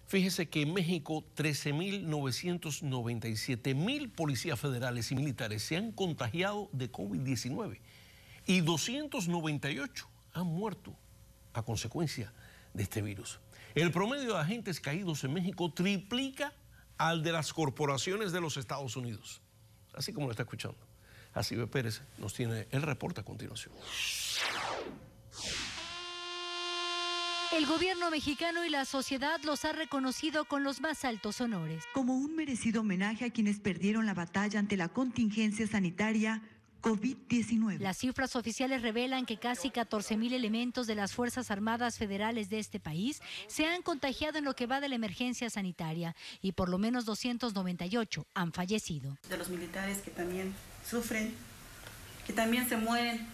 Fíjese que en México 13.997 policías federales y militares se han contagiado de COVID-19 y 298 han muerto a consecuencia de este virus. El promedio de agentes caídos en México triplica al de las corporaciones de los Estados Unidos. Así como lo está escuchando. Jacibe Pérez nos tiene el reporte a continuación. El gobierno mexicano y la sociedad los ha reconocido con los más altos honores. Como un merecido homenaje a quienes perdieron la batalla ante la contingencia sanitaria COVID-19. Las cifras oficiales revelan que casi 14,000 elementos de las Fuerzas Armadas Federales de este país se han contagiado en lo que va de la emergencia sanitaria y por lo menos 298 han fallecido. De los militares que también sufren, que también se mueren.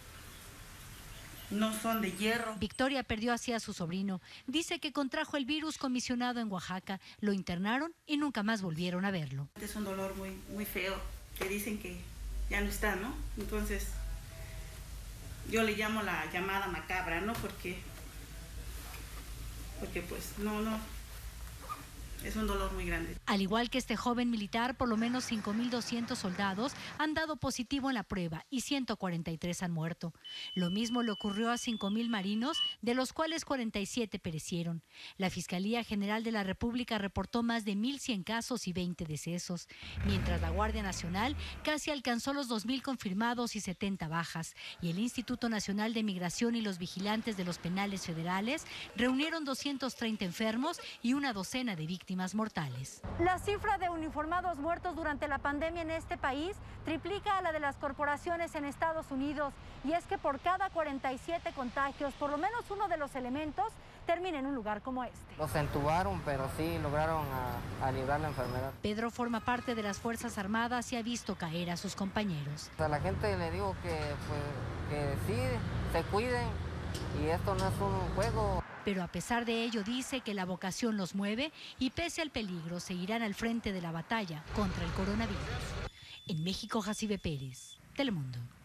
No son de hierro. Victoria perdió así a su sobrino. Dice que contrajo el virus comisionado en Oaxaca. Lo internaron y nunca más volvieron a verlo. Es un dolor muy feo. Te dicen que ya no está, ¿no? Entonces, yo le llamo la llamada macabra, ¿no? Porque pues no. Es un dolor muy grande. Al igual que este joven militar, por lo menos 5,200 soldados han dado positivo en la prueba y 143 han muerto. Lo mismo le ocurrió a 5,000 marinos, de los cuales 47 perecieron. La Fiscalía General de la República reportó más de 1,100 casos y 20 decesos, mientras la Guardia Nacional casi alcanzó los 2,000 confirmados y 70 bajas. Y el Instituto Nacional de Migración y los vigilantes de los penales federales reunieron 230 enfermos y una docena de víctimas mortales. La cifra de uniformados muertos durante la pandemia en este país triplica a la de las corporaciones en Estados Unidos, y es que por cada 47 contagios, por lo menos uno de los elementos termina en un lugar como este. Los entubaron, pero sí lograron a librar la enfermedad. Pedro forma parte de las Fuerzas Armadas y ha visto caer a sus compañeros. A la gente le digo que sí, se cuiden, y esto no es un juego. Pero a pesar de ello dice que la vocación los mueve y pese al peligro seguirán al frente de la batalla contra el coronavirus. En México, Jacibe Pérez, Telemundo.